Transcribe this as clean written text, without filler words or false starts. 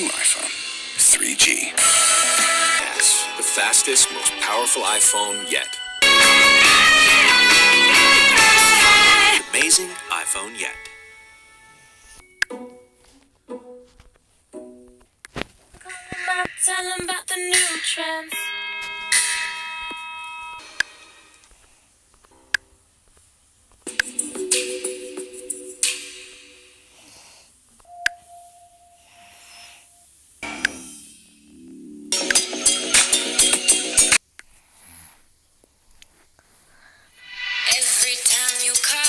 new iPhone, 3G. Yes, the fastest, most powerful iPhone yet. The amazing iPhone yet. Tell 'em about the new trends. Every time you call